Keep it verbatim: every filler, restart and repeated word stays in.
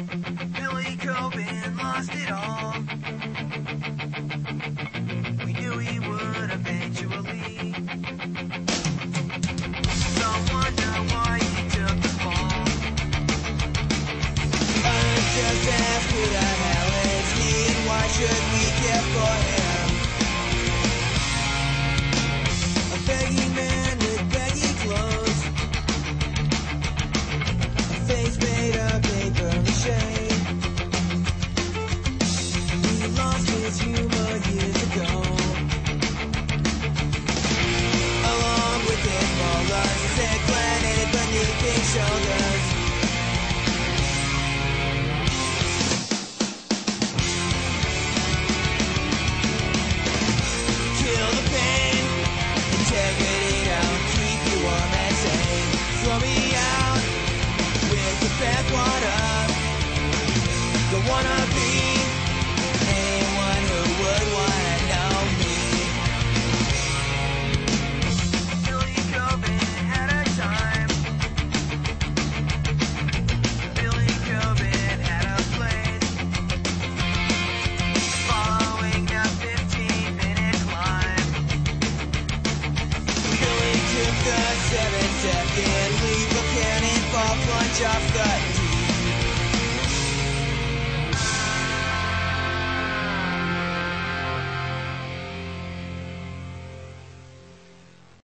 Billy Coben lost it all. We knew he would eventually. Some wonder why he took the fall. Others just ask who the hell is he and why should we care for him? A begging man with baggy clothes, a face made of paper mache. He lost his humor years ago, along with his molars, his head planted beneath his shoulders. Kill the pain, integrity down, keep you warm and sane. Throw me out with the bathwater. Don't wanna be anyone who would wanna know me. Billy Coben had a time. Billy Coben had a place. Following a fifteen minute climb. Billy took the seven second leap, a cannonball plunge off the